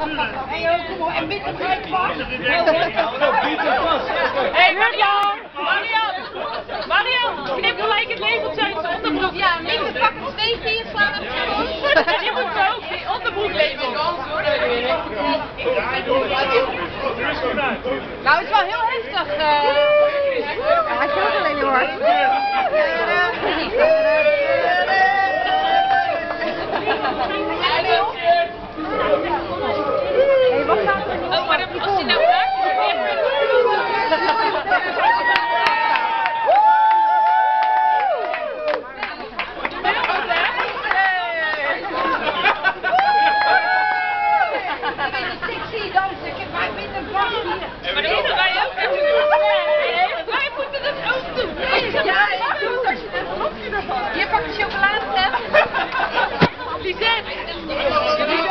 Kom op, en binnen gelijk vast. Hé, Marian, knip gelijk het labeltje uit zijn onderbroek. Ja, niet te pakken 2 keer slaan en En je moet zo die onderbroek label. Nou, het is wel heel heftig. Hij speelt alleen heel hard. Oh, maar als hij nou raakt, is het echt Sexy dansen, ik heb maar minder vast hier. maar dat moeten wij ook even doen. Wij moeten dat ook doen. Ja, ik doe het als je een blokje ervan hebt. Hier pak de chocolade. Lisette.